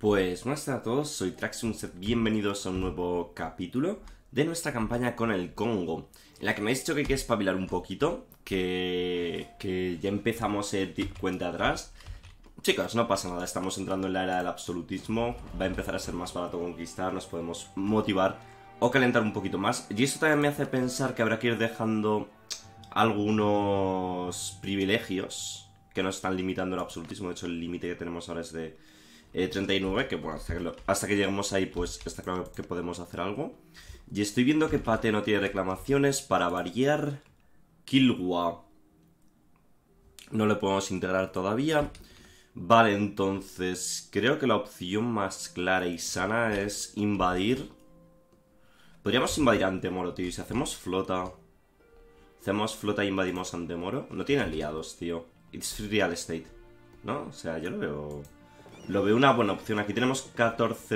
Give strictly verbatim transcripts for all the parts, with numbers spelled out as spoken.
Pues buenas tardes a todos, soy Traxium, bienvenidos a un nuevo capítulo de nuestra campaña con el Congo, en la que me habéis dicho que hay que espabilar un poquito, que, que ya empezamos el cuenta atrás. Chicos, no pasa nada, estamos entrando en la era del absolutismo, va a empezar a ser más barato conquistar, nos podemos motivar o calentar un poquito más. Y eso también me hace pensar que habrá que ir dejando algunos privilegios que nos están limitando el absolutismo. De hecho, el límite que tenemos ahora es de eh, treinta y nueve, que bueno, hasta que, lo, hasta que lleguemos ahí, pues está claro que podemos hacer algo. Y estoy viendo que Pate no tiene reclamaciones. Para variar, Kilwa no le podemos integrar todavía. Vale, entonces creo que la opción más clara y sana es invadir. Podríamos invadir Antemoro, tío. Y si hacemos flota, hacemos flota e invadimos Antemoro, no tiene aliados, tío. It's free real estate, ¿no? O sea, yo lo veo... Lo veo una buena opción. Aquí tenemos catorce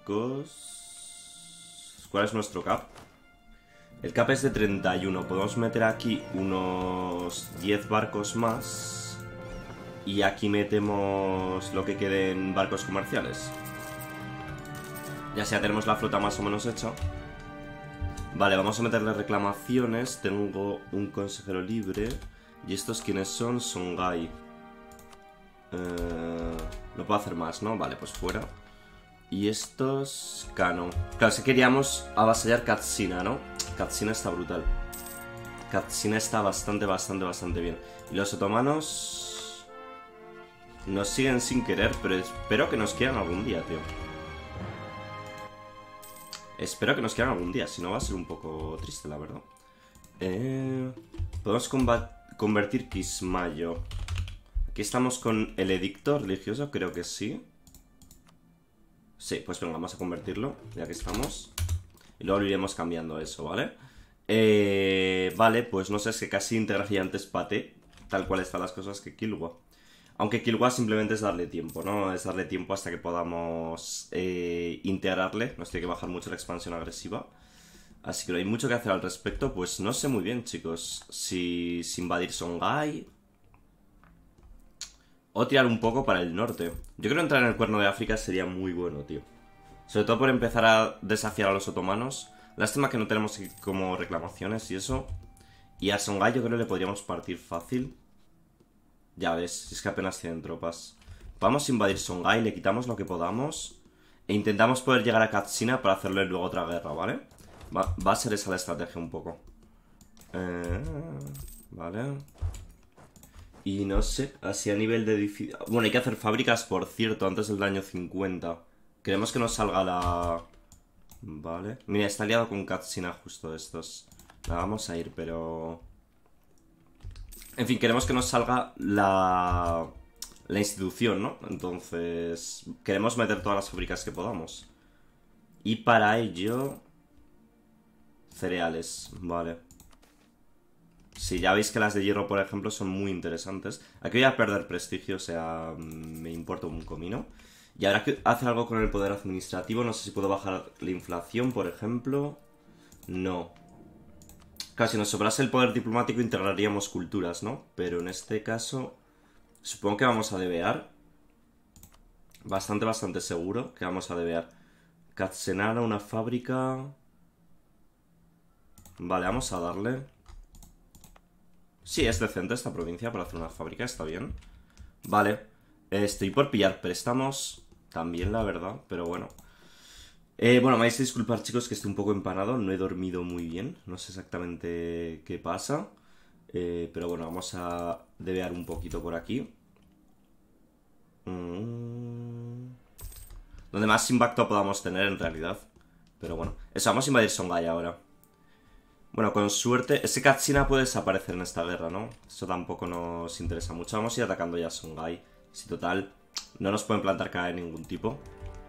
barcos. ¿Cuál es nuestro cap? El cap es de treinta y uno. Podemos meter aquí unos diez barcos más. Y aquí metemos lo que quede en barcos comerciales. Ya sea, tenemos la flota más o menos hecha. Vale, vamos a meterle reclamaciones. Tengo un consejero libre. ¿Y estos quiénes son? Songhai. Eh, no puedo hacer más, ¿no? Vale, pues fuera. Y estos... Kano. Claro, si queríamos avasallar Katsina, ¿no? Katsina está brutal. Katsina está bastante, bastante, bastante bien. Y los otomanos... Nos siguen sin querer, pero espero que nos quieran algún día, tío. Espero que nos quieran algún día, si no va a ser un poco triste, la verdad. Eh, podemos convertir Kismayo. Aquí estamos con el edicto religioso, creo que sí. Sí, pues venga, vamos a convertirlo, ya que estamos. Y luego lo iremos cambiando eso, ¿vale? Eh, vale, pues no sé, es que casi integraría antes Pate, tal cual están las cosas, que Kilwa. Aunque Kilwa simplemente es darle tiempo, ¿no? Es darle tiempo hasta que podamos eh, integrarle. Nos tiene que bajar mucho la expansión agresiva. Así que no hay mucho que hacer al respecto. Pues no sé muy bien, chicos. Si, si invadir Songhai o tirar un poco para el norte. Yo creo que entrar en el Cuerno de África sería muy bueno, tío. Sobre todo por empezar a desafiar a los otomanos. Lástima que no tenemos como reclamaciones y eso. Y a Songhai yo creo que le podríamos partir fácil. Ya ves, es que apenas tienen tropas. Vamos a invadir Songhai, le quitamos lo que podamos. E intentamos poder llegar a Katsina para hacerle luego otra guerra, ¿vale? Va, va a ser esa la estrategia un poco. Eh, vale. Y no sé, así a nivel de edificio... Bueno, hay que hacer fábricas, por cierto, antes del año cincuenta. Queremos que nos salga la... Vale. Mira, está aliado con Katsina justo estos. La vamos a ir, pero... En fin, queremos que nos salga la... La institución, ¿no? Entonces... Queremos meter todas las fábricas que podamos. Y para ello... Cereales, vale. Sí, ya veis que las de hierro, por ejemplo, son muy interesantes. Aquí voy a perder prestigio, o sea, me importa un comino. Y habrá que hacer algo con el poder administrativo. No sé si puedo bajar la inflación, por ejemplo. No. Claro, si nos sobrase el poder diplomático integraríamos culturas, ¿no? Pero en este caso, supongo que vamos a debear. Bastante, bastante seguro que vamos a debear. Katsenara, una fábrica... Vale, vamos a darle... Sí, es decente esta provincia para hacer una fábrica, está bien. Vale, estoy por pillar préstamos también, la verdad, pero bueno. Eh, bueno, me vais a disculpar, chicos, que estoy un poco empanado, no he dormido muy bien, no sé exactamente qué pasa. Eh, pero bueno, vamos a debear un poquito por aquí. Mm. Donde más impacto podamos tener, en realidad. Pero bueno, eso, vamos a invadir Songhai ahora. Bueno, con suerte... Ese Katsina puede desaparecer en esta guerra, ¿no? Eso tampoco nos interesa mucho. Vamos a ir atacando ya a Songhai. Si total, no nos pueden plantar cara de ningún tipo.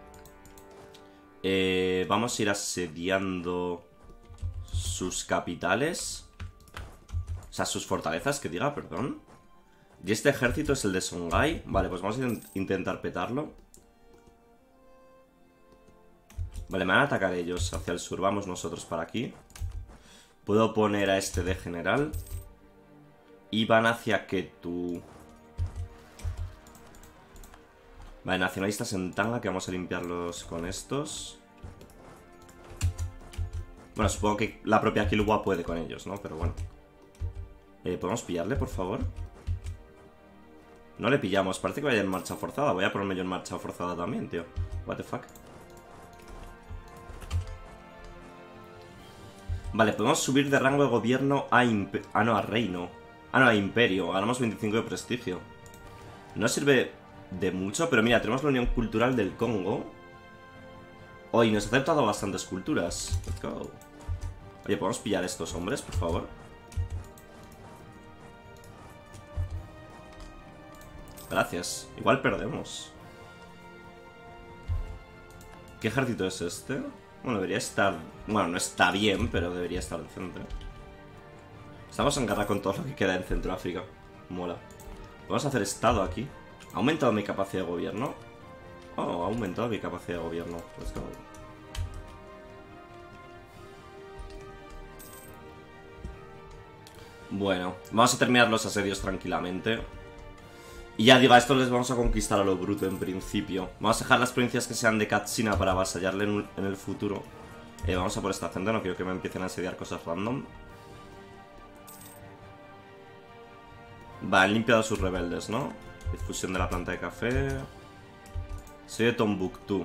Eh, vamos a ir asediando sus capitales. O sea, sus fortalezas, que diga, perdón. Y este ejército es el de Songhai. Vale, pues vamos a intentar petarlo. Vale, me van a atacar ellos hacia el sur. Vamos nosotros para aquí. Puedo poner a este de general. Y van hacia Ketu. Vale, nacionalistas en tanga, que vamos a limpiarlos con estos. Bueno, supongo que la propia Killua puede con ellos, ¿no? Pero bueno. Eh, ¿Podemos pillarle, por favor? No le pillamos, parece que vaya en marcha forzada. Voy a ponerme yo en marcha forzada también, tío. What the fuck. Vale, podemos subir de rango de gobierno a imp... Ah, no, a reino. Ah, no, a imperio. Ganamos veinticinco de prestigio. No sirve de mucho, pero mira, tenemos la Unión Cultural del Congo. Hoy nos ha aceptado bastantes culturas. Let's go. Oye, ¿podemos pillar a estos hombres, por favor? Gracias. Igual perdemos. ¿Qué ejército es este? Bueno, debería estar... Bueno, no está bien, pero debería estar decente. Estamos en guerra con todo lo que queda en Centroáfrica. Mola. Vamos a hacer estado aquí. ¿Ha aumentado mi capacidad de gobierno? Oh, ha aumentado mi capacidad de gobierno. Let's go. Bueno, vamos a terminar los asedios tranquilamente. Y ya digo, a estos les vamos a conquistar a lo bruto en principio. Vamos a dejar las provincias que sean de Katsina para avasallarle en, en el futuro. Eh, vamos a por esta gente, no quiero que me empiecen a asediar cosas random. Va, han limpiado a sus rebeldes, ¿no? Difusión de la planta de café. Soy de Tombuctú.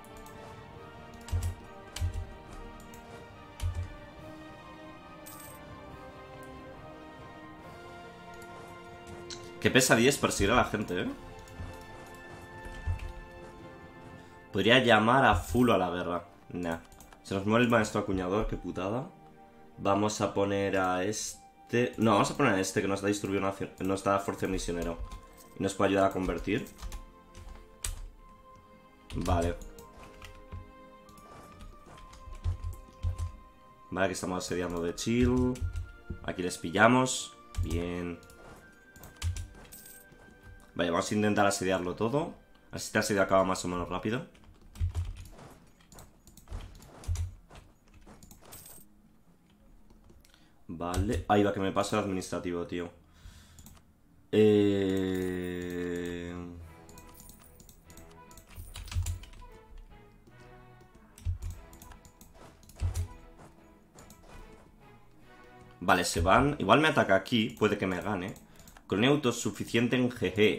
Qué pesadilla es perseguir a la gente, ¿eh? Podría llamar a Fulo a la guerra. Nah. Se nos muere el maestro acuñador, qué putada. Vamos a poner a este... No, vamos a poner a este que nos da distribución, nos da fuerza misionero. Y nos puede ayudar a convertir. Vale. Vale, aquí estamos asediando de chill. Aquí les pillamos. Bien. Vale, vamos a intentar asediarlo todo. Así este asedio acaba más o menos rápido. Vale. Ahí va, que me pasa el administrativo, tío. Eh... Vale, se van. Igual me ataca aquí. Puede que me gane. Colonia autosuficiente en G G.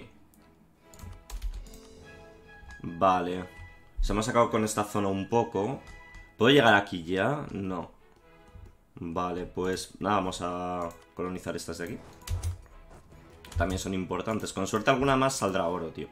Vale. Se me ha sacado con esta zona un poco. ¿Puedo llegar aquí ya? No. Vale, pues nada, vamos a colonizar estas de aquí. También son importantes. Con suerte alguna más saldrá oro, tío.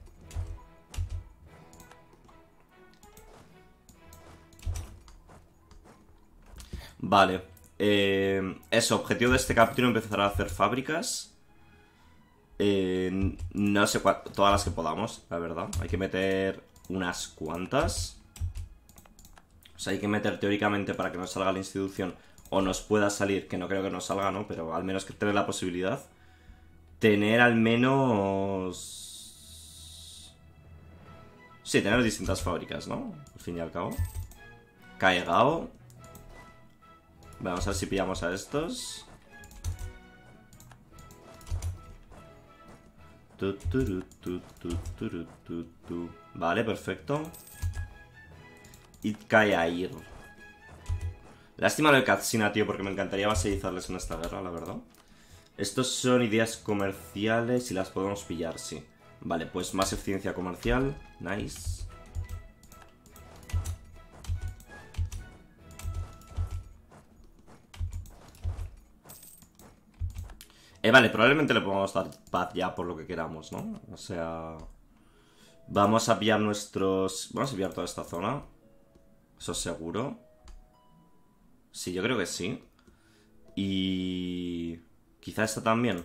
Vale. Eh, eso, objetivo de este capítulo: empezar a hacer fábricas. Eh, no sé cuántas, todas las que podamos, la verdad. Hay que meter unas cuantas. O sea, hay que meter teóricamente para que nos salga la institución. O nos pueda salir, que no creo que nos salga, ¿no? Pero al menos que tener la posibilidad. Tener al menos... Sí, tener distintas fábricas, ¿no? Al fin y al cabo. Caegao. Vamos a ver si pillamos a estos. Tu, tu, tu, tu, tu, tu, tu. Vale, perfecto. Itkayair. Lástima lo de Katsina, tío, porque me encantaría vasallarles en esta guerra, la verdad. Estos son ideas comerciales y las podemos pillar, sí. Vale, pues más eficiencia comercial. Nice. Eh, vale, probablemente le podamos dar paz ya por lo que queramos, ¿no? O sea... Vamos a pillar nuestros... Vamos a pillar toda esta zona. Eso seguro. Sí, yo creo que sí. Y... Quizá esta también.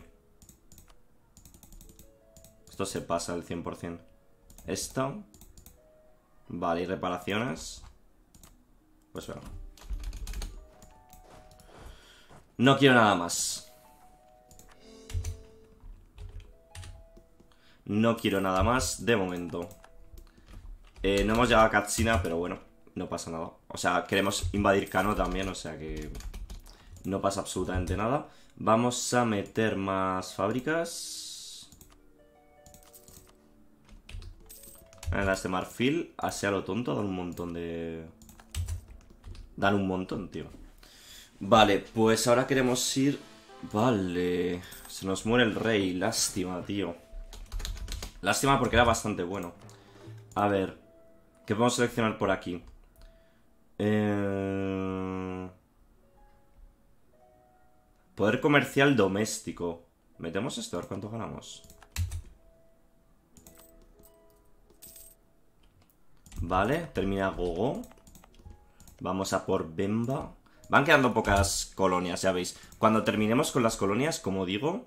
Esto se pasa el cien por cien. Esta. Vale, y reparaciones. Pues bueno. No quiero nada más. No quiero nada más de momento. Eh, no hemos llegado a Katsina, pero bueno, no pasa nada. O sea, queremos invadir Kano también, o sea que no pasa absolutamente nada. Vamos a meter más fábricas. En las de marfil, así a lo tonto, dan un montón de... Dan un montón, tío. Vale, pues ahora queremos ir... Vale... Se nos muere el rey, lástima, tío. Lástima porque era bastante bueno. A ver... ¿Qué podemos seleccionar por aquí? Eh... Poder comercial doméstico. ¿Metemos esto? A ver cuánto ganamos. Vale, termina Gogo. Vamos a por Bemba. Van quedando pocas colonias, ya veis. Cuando terminemos con las colonias, como digo...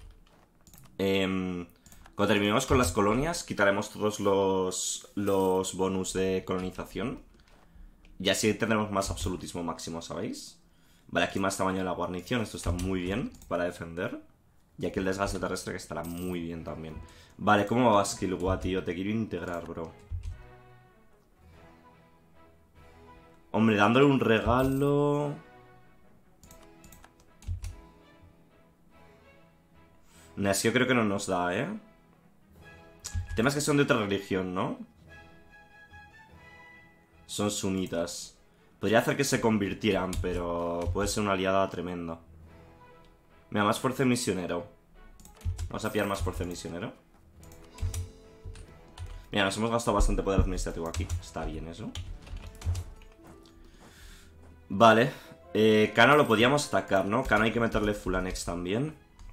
Eh, cuando terminemos con las colonias, quitaremos todos los, los bonus de colonización. Y así tendremos más absolutismo máximo, ¿sabéis? Vale, aquí más tamaño de la guarnición. Esto está muy bien para defender. Y aquí el desgaste terrestre que estará muy bien también. Vale, ¿cómo vas, Kilwa, tío? Te quiero integrar, bro. Hombre, dándole un regalo... No, es que yo creo que no nos da, ¿eh? El tema es que son de otra religión, ¿no? Son sunitas. Podría hacer que se convirtieran, pero puede ser una aliada tremenda. Mira, más fuerza de misionero. Vamos a pillar más fuerza de misionero. Mira, nos hemos gastado bastante poder administrativo aquí. Está bien eso. Vale. Eh, Kano lo podíamos atacar, ¿no? Kano hay que meterle full annex también.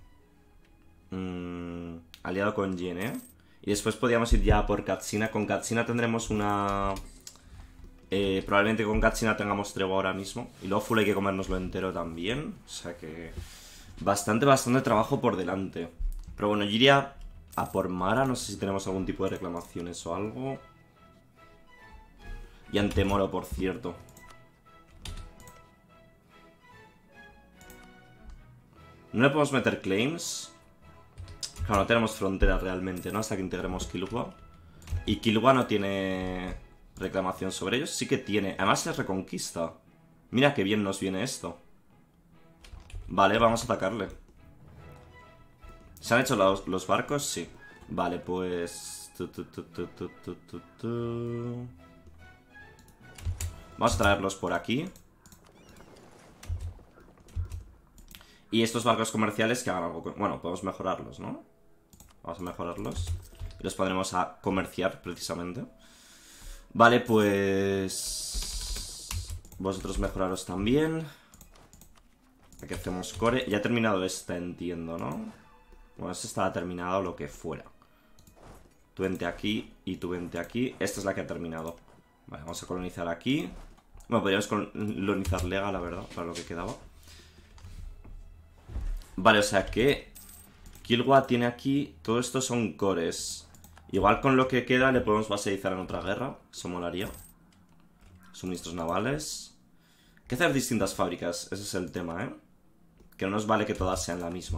Mm, aliado con Yen, ¿eh? Y después podríamos ir ya por Katsina. Con Katsina tendremos una... Eh, probablemente con Katsina tengamos tregua ahora mismo. Y luego full hay que comérnoslo entero también. O sea que... Bastante, bastante trabajo por delante. Pero bueno, yo iría a por Mara. No sé si tenemos algún tipo de reclamaciones o algo. Y ante Moro, por cierto. ¿No le podemos meter claims? Claro, no tenemos fronteras realmente, ¿no? Hasta que integremos Kilwa. Y Kilwa no tiene reclamación sobre ellos. Sí que tiene. Además es reconquista. Mira qué bien nos viene esto. Vale, vamos a atacarle. ¿Se han hecho los, los barcos? Sí. Vale, pues... Tu, tu, tu, tu, tu, tu, tu, tu. Vamos a traerlos por aquí. Y estos barcos comerciales que hagan algo... Bueno, podemos mejorarlos, ¿no? Vamos a mejorarlos. Y los pondremos a comerciar, precisamente. Vale, pues... Vosotros mejoraros también. Aquí hacemos core. Ya ha terminado esta, entiendo, ¿no? Bueno, esta está terminada o lo que fuera. Tú vente aquí y tú vente aquí. Esta es la que ha terminado. Vale, vamos a colonizar aquí. Bueno, podríamos colonizar Lega, la verdad, para lo que quedaba. Vale, o sea que Kilwa tiene aquí... Todo esto son cores. Igual con lo que queda le podemos baseizar en otra guerra. Eso molaría. Suministros navales. Hay que hacer distintas fábricas. Ese es el tema, ¿eh? Que no nos vale que todas sean la misma.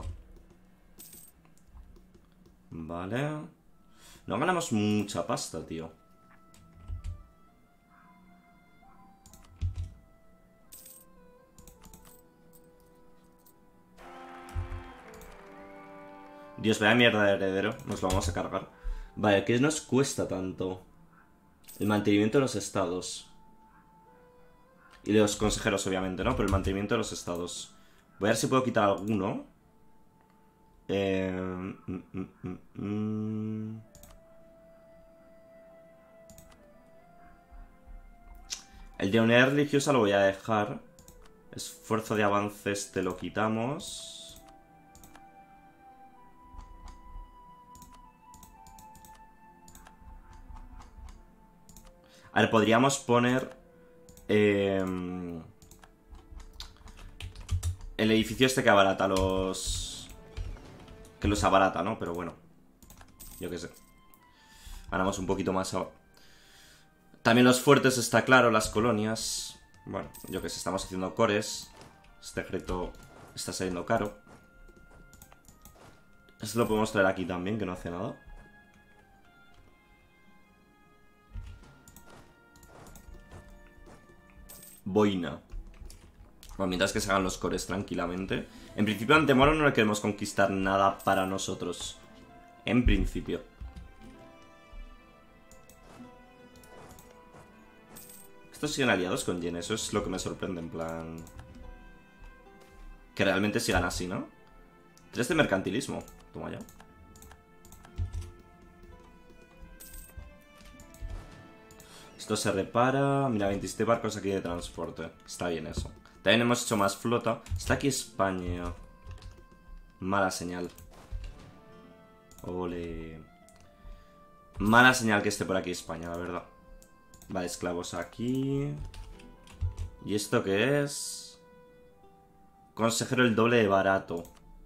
Vale. No ganamos mucha pasta, tío. Dios, vaya mierda de heredero. Nos lo vamos a cargar. Vale, ¿qué nos cuesta tanto? El mantenimiento de los estados. Y de los consejeros, obviamente, ¿no? Pero el mantenimiento de los estados. Voy a ver si puedo quitar alguno. Eh... Mm, mm, mm, mm. El de unidad religiosa lo voy a dejar. Esfuerzo de avances te lo quitamos. A ver, podríamos poner... Eh, el edificio este que abarata los... Que los abarata, ¿no? Pero bueno. Yo qué sé. Ganamos un poquito más ahora. También los fuertes, está claro, las colonias. Bueno, yo qué sé, estamos haciendo cores. Este ejército está saliendo caro. Esto lo podemos traer aquí también, que no hace nada. Boina. Bueno, mientras que se hagan los cores tranquilamente. En principio, ante Moro no le queremos conquistar nada para nosotros. En principio. Estos siguen aliados con Yen, eso es lo que me sorprende, en plan... Que realmente sigan así, ¿no? Tres de mercantilismo. Toma ya. Esto se repara. Mira, veintisiete barcos aquí de transporte. Está bien eso. También hemos hecho más flota. Está aquí España. Mala señal. Ole. Mala señal que esté por aquí España, la verdad. Vale, esclavos aquí. ¿Y esto qué es? Consejero el doble de barato.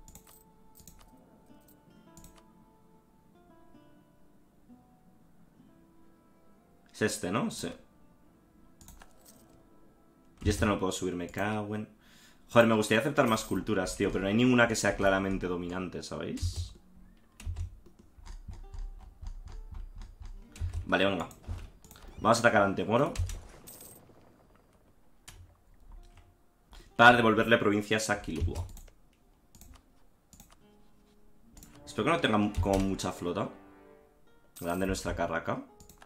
Es este, ¿no? Sí. Y este no lo puedo subir, me cago en... Joder, me gustaría aceptar más culturas, tío, pero no hay ninguna que sea claramente dominante, ¿sabéis? Vale, venga. Vamos a atacar a Antemoro para devolverle provincias a Kilwa. Espero que no tengan como mucha flota. Grande nuestra carraca.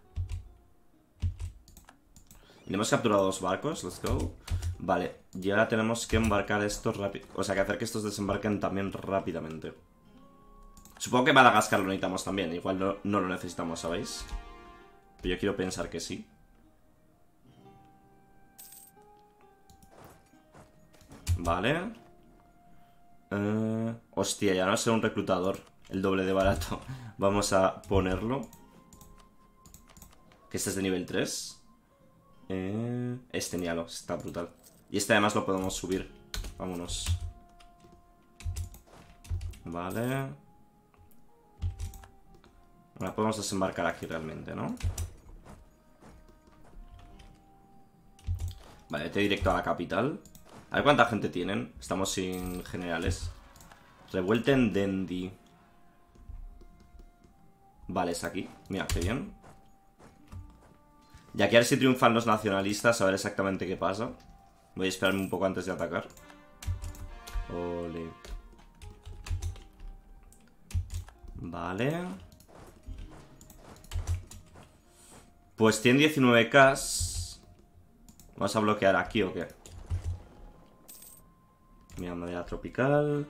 Y le hemos capturado dos barcos, let's go. Vale, y ahora tenemos que embarcar estos rápido. O sea, que hacer que estos desembarquen también rápidamente. Supongo que Madagascar lo necesitamos también. Igual no, no lo necesitamos, ¿sabéis? Pero yo quiero pensar que sí. Vale. Uh, hostia, ya no ser un reclutador. El doble de barato. Vamos a ponerlo. Que este es de nivel tres. Eh, este nialo, está brutal. Y este además lo podemos subir. Vámonos. Vale. Ahora podemos desembarcar aquí realmente, ¿no? Vale, vete directo a la capital. A ver cuánta gente tienen. Estamos sin generales. Revuelta en Dendi. Vale, es aquí. Mira, qué bien. Y aquí a ver si triunfan los nacionalistas. A ver exactamente qué pasa. Voy a esperarme un poco antes de atacar. Ole. Vale. Pues tiene diecinueve K. ¿Vamos a bloquear aquí o qué? Mira, madera tropical.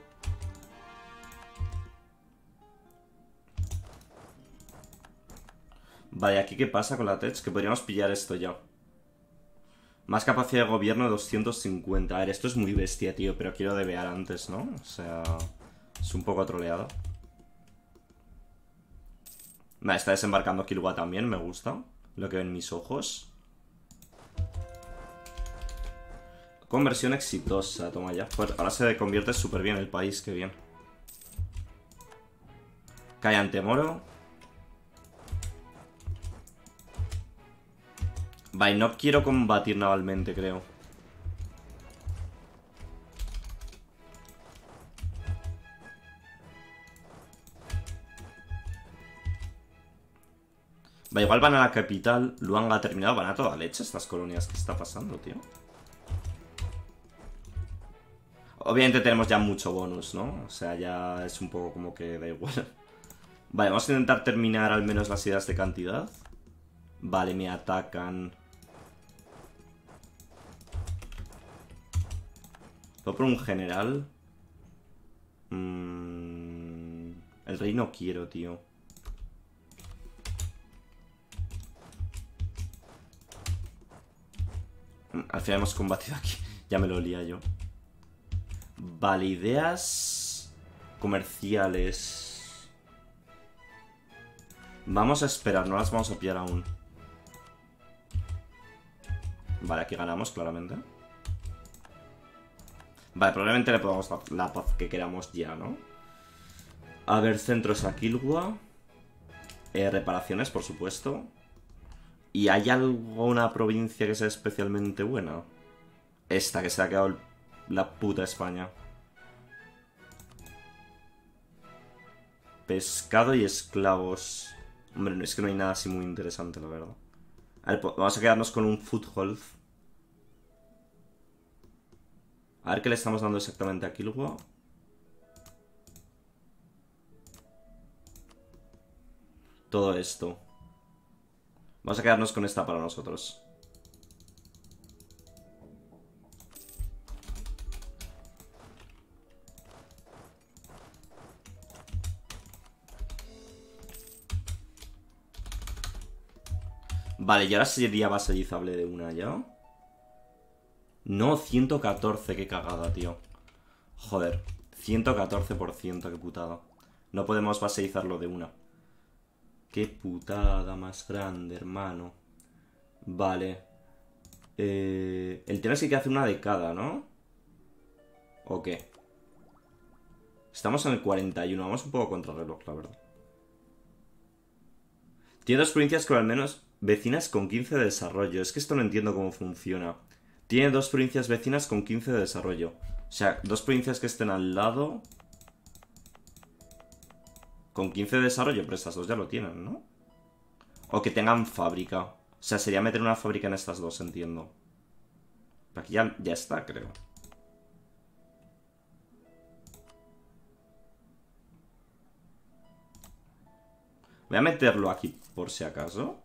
Vale, ¿aquí qué pasa con la Tech? Que podríamos pillar esto ya. Más capacidad de gobierno de doscientos cincuenta. A ver, esto es muy bestia, tío, pero quiero debear antes, ¿no? O sea, es un poco troleado. Vale, está desembarcando Kilwa también, me gusta. Lo que ven mis ojos. Conversión exitosa, toma ya. Pues ahora se convierte súper bien el país, qué bien. Cae Antemoro. Vale, no quiero combatir navalmente, creo. Vale, igual van a la capital. Luanga ha terminado, van a toda leche estas colonias. ¿Qué está pasando, tío? Obviamente tenemos ya mucho bonus, ¿no? O sea, ya es un poco como que da igual. Vale, vamos a intentar terminar al menos las ideas de cantidad. Vale, me atacan. ¿Puedo por un general? Mm, el rey no quiero, tío. Al final hemos combatido aquí. Ya me lo olía yo. Vale, ideas comerciales. Vamos a esperar, no las vamos a pillar aún. Vale, aquí ganamos claramente. Vale, probablemente le podamos dar la paz que queramos ya, ¿no? A ver, centros a Kilwa. Eh, reparaciones, por supuesto. ¿Y hay alguna provincia que sea especialmente buena? Esta, que se ha quedado la puta España. Pescado y esclavos. Hombre, es que no hay nada así muy interesante, la verdad. A ver, vamos a quedarnos con un foothold. A ver qué le estamos dando exactamente a Kilwa. Todo esto. Vamos a quedarnos con esta para nosotros. Vale, y ahora sería vasallizable de una ya. No, ciento catorce, qué cagada, tío. Joder, ciento catorce por ciento, qué putada. No podemos vasallizarlo de una. Qué putada más grande, hermano. Vale. Eh, el tema es que hay que hacer una de cada, ¿no? ¿O qué? Estamos en el cuarenta y uno, vamos un poco contra reloj, la verdad. Tiene dos provincias con al menos vecinas con quince de desarrollo. Es que esto no entiendo cómo funciona. Tiene dos provincias vecinas con quince de desarrollo. O sea, dos provincias que estén al lado con quince de desarrollo, pero estas dos ya lo tienen, ¿no? O que tengan fábrica. O sea, sería meter una fábrica en estas dos, entiendo. Aquí ya, ya está, creo. Voy a meterlo aquí por si acaso.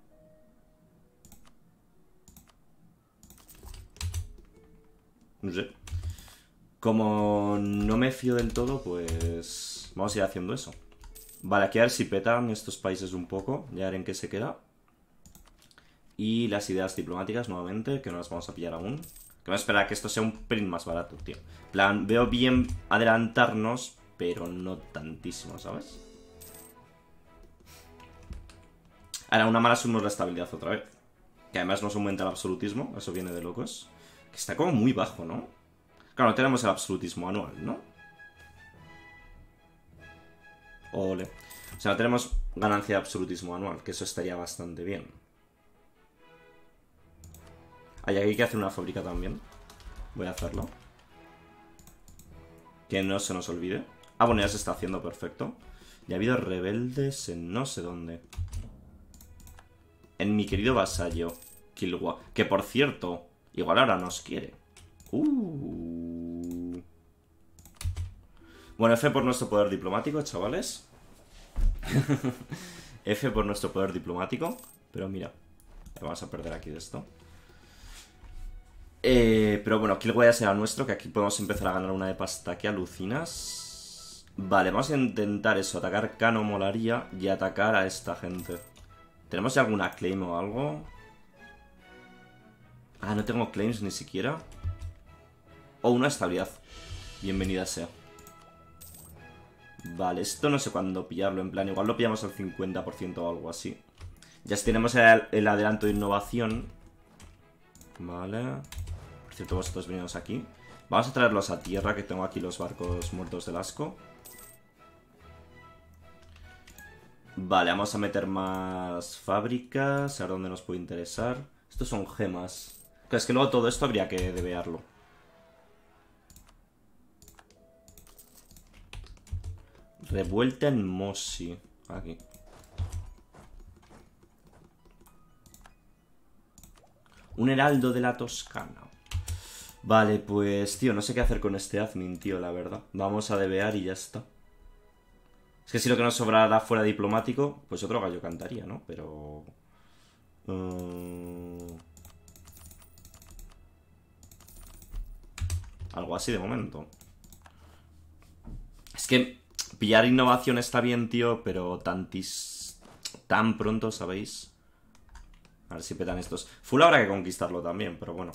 No sé. Como no me fío del todo, pues vamos a ir haciendo eso. Vale, aquí a ver si petan estos países un poco. Ya veré en qué se queda. Y las ideas diplomáticas nuevamente, que no las vamos a pillar aún. Que vamos a esperar a que esto sea un pelín más barato, tío. En plan, veo bien adelantarnos, pero no tantísimo, ¿sabes? Ahora, una mala subimos la estabilidad otra vez. Que además nos aumenta el absolutismo, eso viene de locos. Que está como muy bajo, ¿no? Claro, no tenemos el absolutismo anual, ¿no? Ole. O sea, no tenemos ganancia de absolutismo anual, que eso estaría bastante bien. Hay aquí que hacer una fábrica también. Voy a hacerlo. Que no se nos olvide. Ah, bueno, ya se está haciendo, perfecto. Y ha habido rebeldes en no sé dónde. En mi querido vasallo, Kilwa. Que por cierto, igual ahora nos quiere. Uh. Bueno, F por nuestro poder diplomático, chavales. F por nuestro poder diplomático. Pero mira, vamos a perder aquí de esto. Eh, pero bueno, Kilwa ya será nuestro, que aquí podemos empezar a ganar una de pasta que alucinas. Vale, vamos a intentar eso, atacar Kano molaría y atacar a esta gente. ¿Tenemos ya alguna claim o algo? Ah, no tengo claims ni siquiera. Oh, una estabilidad. Bienvenida sea. Vale, esto no sé cuándo pillarlo, en plan, igual lo pillamos al cincuenta por ciento o algo así. Ya si tenemos el, el adelanto de innovación. Vale. Por cierto, vosotros venimos aquí. Vamos a traerlos a tierra, que tengo aquí los barcos muertos del asco. Vale, vamos a meter más fábricas. A ver dónde nos puede interesar. Estos son gemas. Claro, es que luego todo esto habría que debearlo. Revuelta en Mosi. Aquí. Un heraldo de la Toscana. Vale, pues, tío, no sé qué hacer con este admin, tío, la verdad. Vamos a debear y ya está. Es que si lo que nos sobrara fuera diplomático, pues otro gallo cantaría, ¿no? Pero... Uh... Algo así de momento. Es que pillar innovación está bien, tío, pero tantis... tan pronto, ¿sabéis? A ver si petan estos. Full habrá que conquistarlo también, pero bueno.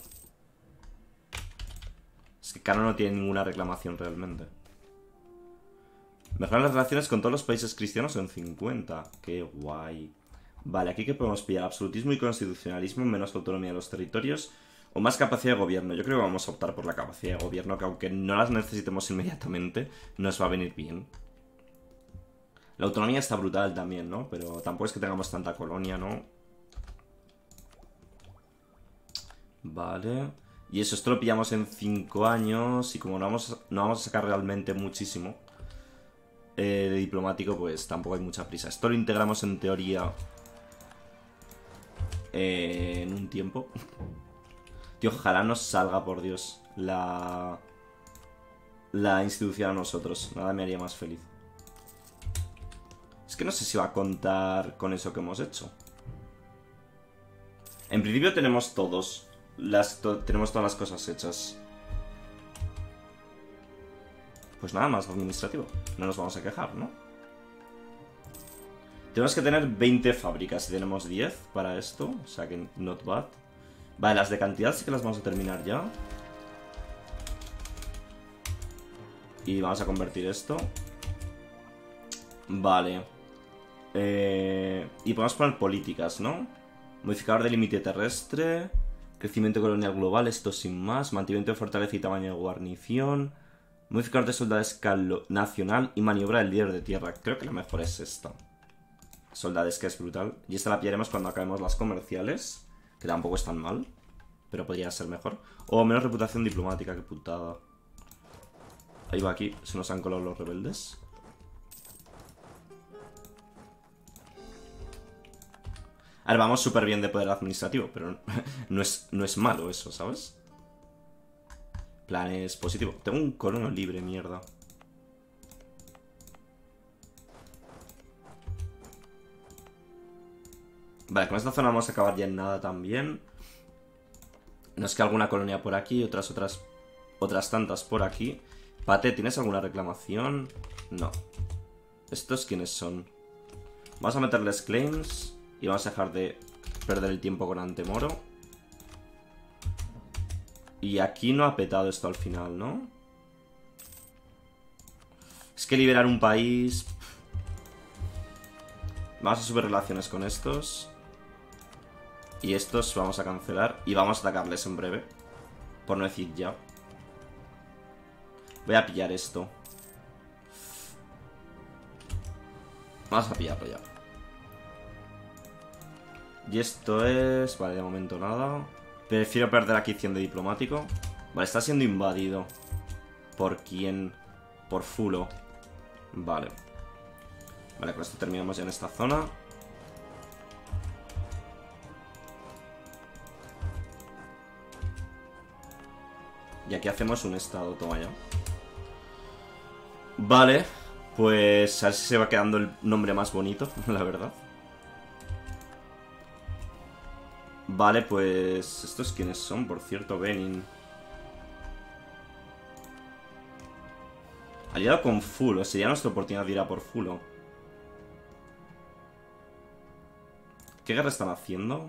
Es que Kano no tiene ninguna reclamación realmente. Mejorar las relaciones con todos los países cristianos en cincuenta. Qué guay. Vale, aquí que podemos pillar absolutismo y constitucionalismo, menos autonomía de los territorios o más capacidad de gobierno. Yo creo que vamos a optar por la capacidad de gobierno, que aunque no las necesitemos inmediatamente, nos va a venir bien. La autonomía está brutal también, ¿no? Pero tampoco es que tengamos tanta colonia, ¿no? Vale. Y eso, esto lo pillamos en cinco años y como no vamos, no vamos a sacar realmente muchísimo eh, de diplomático, pues tampoco hay mucha prisa. Esto lo integramos en teoría eh, en un tiempo. Tío, ojalá nos salga, por Dios, la, la institución a nosotros. Nada me haría más feliz. Es que no sé si va a contar con eso que hemos hecho. En principio tenemos todos. Las, to tenemos todas las cosas hechas. Pues nada más administrativo. No nos vamos a quejar, ¿no? Tenemos que tener veinte fábricas y tenemos diez para esto. O sea que not bad. Vale, las de cantidad sí que las vamos a terminar ya. Y vamos a convertir esto. Vale. Eh, y podemos poner políticas, ¿no? Modificador de límite terrestre. Crecimiento colonial global, esto sin más. Mantenimiento de fortaleza y tamaño de guarnición. Modificador de soldado a escala nacional. Y maniobra del líder de tierra. Creo que la mejor es esta. Soldades, que es brutal. Y esta la pillaremos cuando acabemos las comerciales. Que tampoco es tan mal. Pero podría ser mejor. O menos reputación diplomática, qué putada. Ahí va, aquí. Se nos han colado los rebeldes. A ver, vamos súper bien de poder administrativo. Pero no es, no es malo eso, ¿sabes? Planes positivo. Tengo un colono libre, mierda. Vale, con esta zona vamos a acabar ya en nada también. Nos queda alguna colonia por aquí, otras, otras, otras tantas por aquí. Pate, ¿tienes alguna reclamación? No. ¿Estos quiénes son? Vamos a meterles claims y vamos a dejar de perder el tiempo con Antemoro. Y aquí no ha petado esto al final, ¿no? Es que liberar un país... Vamos a subir relaciones con estos. Y estos vamos a cancelar. Y vamos a atacarles en breve. Por no decir ya. Voy a pillar esto. Vamos a pillarlo ya. Y esto es... Vale, de momento nada. Prefiero perder aquí cien de diplomático. Vale, está siendo invadido. ¿Por quién? Por Fulo. Vale. Vale, con esto terminamos ya en esta zona. Y aquí hacemos un estado, toma ya. Vale, pues a ver si se va quedando el nombre más bonito, la verdad. Vale, pues... ¿Estos quiénes son? Por cierto, Benin. Aliado con Fulo, sería nuestra oportunidad de ir a por Fulo. ¿Qué guerra están haciendo?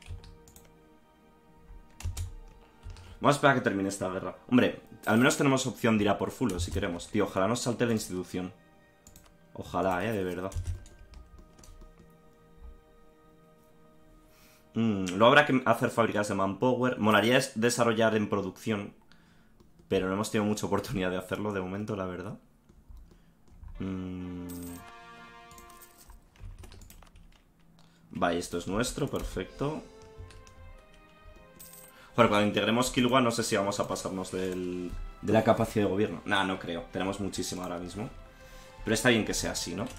Vamos a esperar a que termine esta guerra. Hombre, al menos tenemos opción de ir a por Fulo si queremos. Tío, ojalá nos salte la institución. Ojalá, eh, de verdad. Mm, luego habrá que hacer fábricas de manpower. Molaría desarrollar en producción. Pero no hemos tenido mucha oportunidad de hacerlo de momento, la verdad. Mm. Vale, esto es nuestro, perfecto. Bueno, cuando integremos Kilwa no sé si vamos a pasarnos del, de la capacidad de gobierno. Nah, no creo. Tenemos muchísimo ahora mismo. Pero está bien que sea así, ¿no?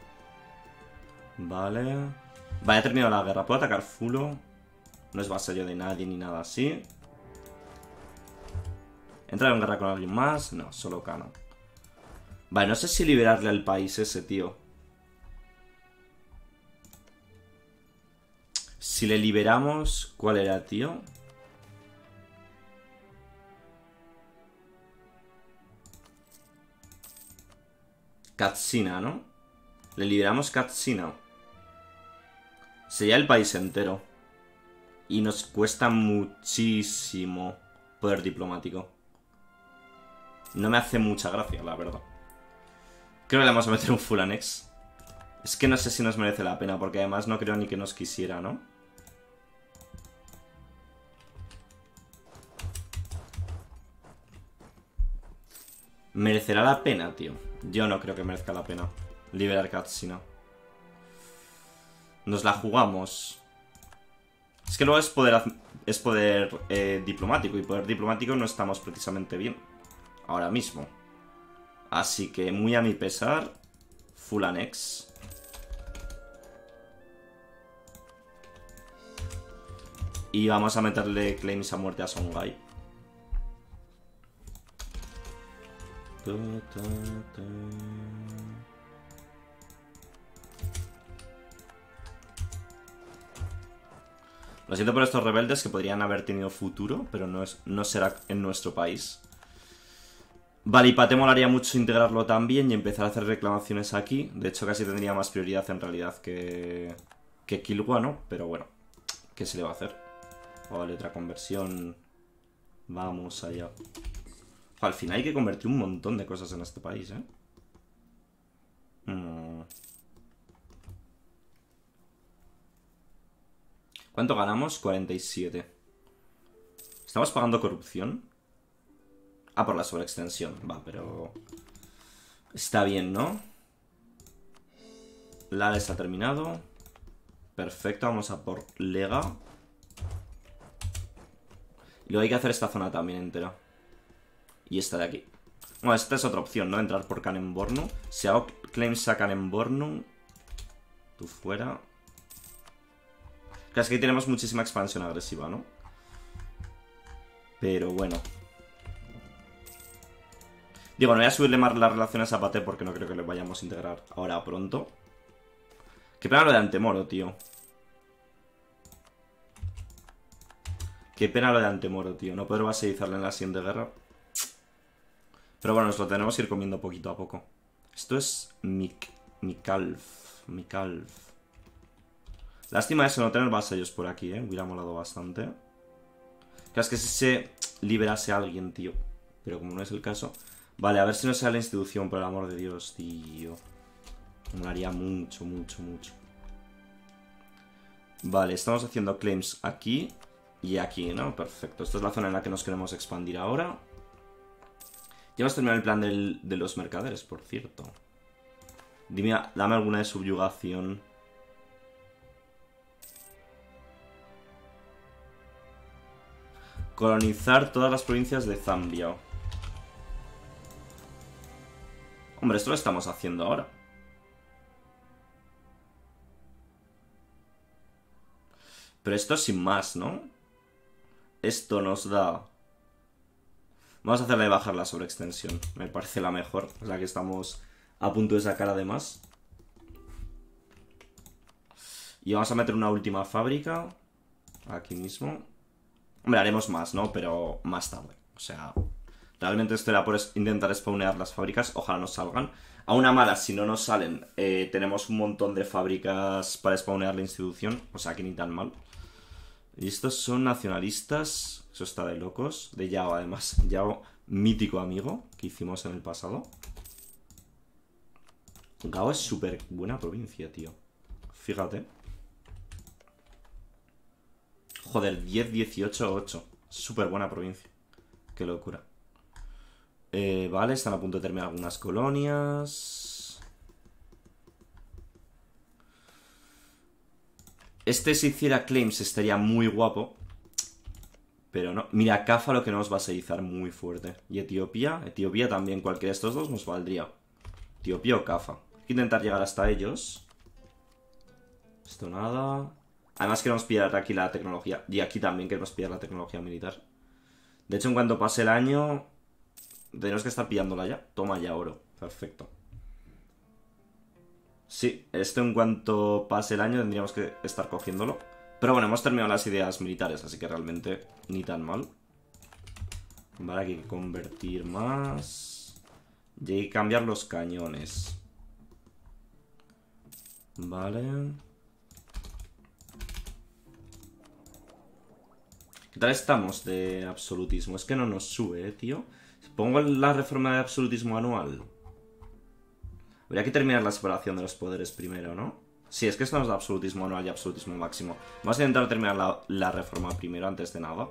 Vale. Vale, ha terminado la guerra. ¿Puedo atacar Fulo? No es vasallo de nadie ni nada así. ¿Entrar en guerra con alguien más? No, solo Kano. Vale, no sé si liberarle al país ese, tío. Si le liberamos... ¿Cuál era, tío? Katsina, ¿no? Le liberamos Katsina. Sería el país entero. Y nos cuesta muchísimo poder diplomático. No me hace mucha gracia, la verdad. Creo que le vamos a meter un full annex. Es que no sé si nos merece la pena, porque además no creo ni que nos quisiera, ¿no? ¿Merecerá la pena, tío? Yo no creo que merezca la pena liberar Katsina. Nos la jugamos. Es que luego es poder, es poder eh, diplomático. Y poder diplomático no estamos precisamente bien ahora mismo. Así que muy a mi pesar, full annex. Y vamos a meterle claims a muerte a Songhai. Lo siento por estos rebeldes que podrían haber tenido futuro, pero no, es, no será en nuestro país. Vale, y Pate molaría mucho integrarlo también y empezar a hacer reclamaciones aquí. De hecho, casi tendría más prioridad en realidad que, que Kilwa, ¿no? Pero bueno, ¿qué se le va a hacer? Vale, otra conversión. Vamos allá. Al final hay que convertir un montón de cosas en este país, ¿eh? Hmm. ¿Cuánto ganamos? cuarenta y siete. ¿Estamos pagando corrupción? Ah, por la sobreextensión. Va, pero... está bien, ¿no? Lales ha terminado. Perfecto, vamos a por Lega. Y luego hay que hacer esta zona también entera. Y esta de aquí. Bueno, esta es otra opción, ¿no? Entrar por Kanembornu. Si hago claims a Kanembornu, tú fuera. Claro, es que aquí tenemos muchísima expansión agresiva, ¿no? Pero bueno. Digo, no voy a subirle más las relaciones a Pate porque no creo que le vayamos a integrar ahora pronto. Qué pena lo de Antemoro, tío. Qué pena lo de Antemoro, tío. No poder vasallarle en la siguiente guerra. Pero bueno, nos lo tenemos que ir comiendo poquito a poco. Esto es Mik Mikalf. Mikalf. Lástima eso, no tener vasallos por aquí, ¿eh? Hubiera molado bastante. Claro, es que si se liberase a alguien, tío. Pero como no es el caso... Vale, a ver si no sale la institución, por el amor de Dios, tío. Me molaría mucho, mucho, mucho. Vale, estamos haciendo claims aquí y aquí, ¿no? Perfecto. Esta es la zona en la que nos queremos expandir ahora. Ya hemos terminado el plan del, de los mercaderes, por cierto. Dime, dame alguna de subyugación. Colonizar todas las provincias de Zambia. Hombre, esto lo estamos haciendo ahora. Pero esto sin más, ¿no? Esto nos da... Vamos a hacerle bajar la sobreextensión. Me parece la mejor. Es la que estamos a punto de sacar además. Y vamos a meter una última fábrica. Aquí mismo. Hombre, haremos más, ¿no? Pero más tarde. O sea... Realmente esto era por intentar spawnear las fábricas. Ojalá nos salgan. A una mala, si no nos salen, eh, tenemos un montón de fábricas para spawnear la institución. O sea, que ni tan mal. Y estos son nacionalistas. Eso está de locos. De Yao, además. Yao, mítico amigo que hicimos en el pasado. Gao es súper buena provincia, tío. Fíjate. Joder, diez, dieciocho, ocho. Súper buena provincia. Qué locura. Eh, vale, están a punto de terminar algunas colonias. Este si hiciera claims estaría muy guapo. Pero no. Mira, Cafa lo que nos va a seizar muy fuerte. Y Etiopía. Etiopía también. Cualquiera de estos dos nos valdría. Etiopía o Cafa. Hay que intentar llegar hasta ellos. Esto nada. Además queremos pillar aquí la tecnología. Y aquí también queremos pillar la tecnología militar. De hecho, en cuanto pase el año... Tenemos que estar pillándola ya. Toma ya oro. Perfecto. Sí, esto en cuanto pase el año tendríamos que estar cogiéndolo. Pero bueno, hemos terminado las ideas militares, así que realmente ni tan mal. Vale, aquí hay que convertir más. Y hay que cambiar los cañones. Vale. ¿Qué tal estamos de absolutismo? Es que no nos sube, eh, tío. Pongo la reforma de absolutismo anual. Habría que terminar la separación de los poderes primero, ¿no? Sí, es que esto nos da absolutismo anual y absolutismo máximo. Vamos a intentar terminar la, la reforma primero, antes de nada.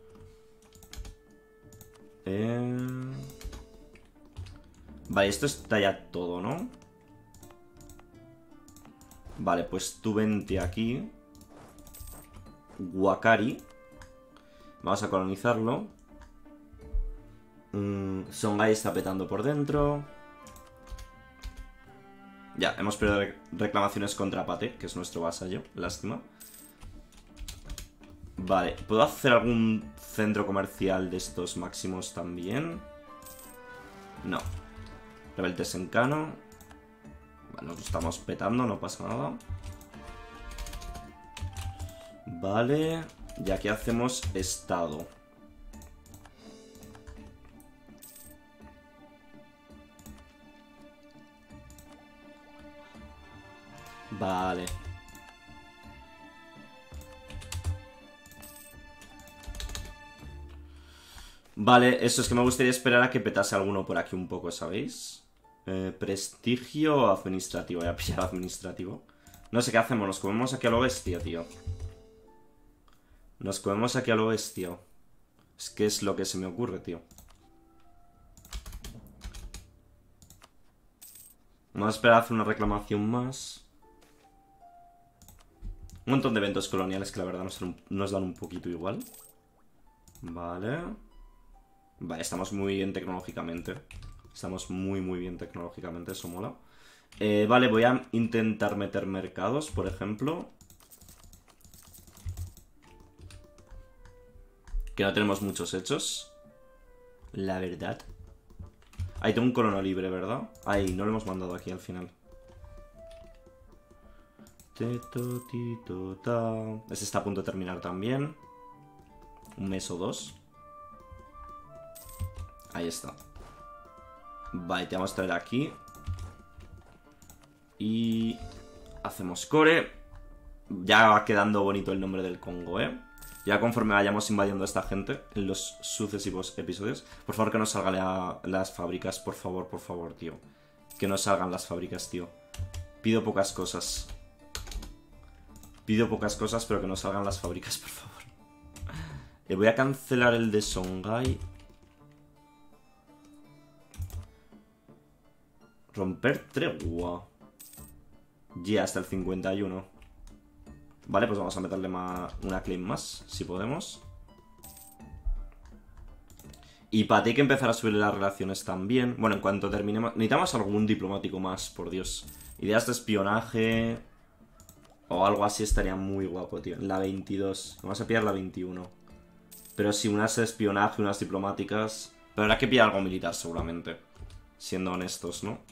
Eh... Vale, esto está ya todo, ¿no? Vale, pues tú vente aquí. Wakari. Vamos a colonizarlo. Mm, Songhai está petando por dentro. Ya, hemos perdido reclamaciones contra Pate, que es nuestro vasallo. Lástima. Vale, ¿puedo hacer algún centro comercial de estos máximos también? No. Rebeldes en Cano. Vale, nos estamos petando, no pasa nada. Vale. Y aquí hacemos estado. Vale. Vale, eso es que me gustaría esperar a que petase alguno por aquí un poco, ¿sabéis? Eh, prestigio administrativo. Voy a pillar administrativo. No sé qué hacemos. Nos comemos aquí a lo bestia, tío. Nos comemos aquí a lo bestia. Es que es lo que se me ocurre, tío. Vamos a esperar a hacer una reclamación más. Un montón de eventos coloniales que la verdad nos, nos dan un poquito igual. Vale. Vale, estamos muy bien tecnológicamente. Estamos muy muy bien tecnológicamente, eso mola. Eh, vale, voy a intentar meter mercados, por ejemplo. Que no tenemos muchos hechos. La verdad. Ahí tengo un colono libre, ¿verdad? Ahí, no lo hemos mandado aquí al final. Ese está a punto de terminar también. Un mes o dos. Ahí está. Vale, te vamos a traer aquí. Y... hacemos core. Ya va quedando bonito el nombre del Congo, ¿eh? Ya conforme vayamos invadiendo a esta gente en los sucesivos episodios. Por favor, que no salgan la, las fábricas. Por favor, por favor, tío. Que no salgan las fábricas, tío. Pido pocas cosas. Pido pocas cosas, pero que no salgan las fábricas, por favor. Le voy a cancelar el de Songhai. Romper tregua. Ya, hasta el cincuenta y uno. Vale, pues vamos a meterle más, una claim más, si podemos. Y para ti hay que empezar a subir las relaciones también. Bueno, en cuanto terminemos... necesitamos algún diplomático más, por Dios. Ideas de espionaje... o algo así estaría muy guapo, tío. La veintidós. Vamos a pillar la veintiuno. Pero sí, unas de espionaje, unas diplomáticas... pero habrá que pillar algo militar, seguramente. Siendo honestos, ¿no?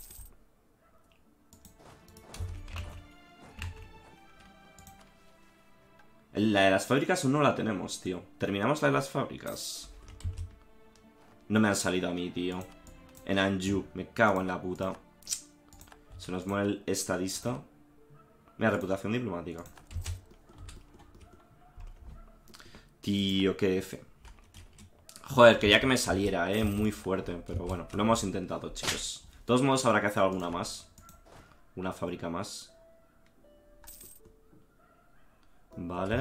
La de las fábricas aún no la tenemos, tío. ¿Terminamos la de las fábricas? No me han salido a mí, tío. En Anju. Me cago en la puta. Se nos muere el estadista. Mira, reputación diplomática. Tío, qué F. Joder, quería que me saliera, eh. Muy fuerte. Pero bueno, lo hemos intentado, chicos. De todos modos, habrá que hacer alguna más. Una fábrica más. Vale.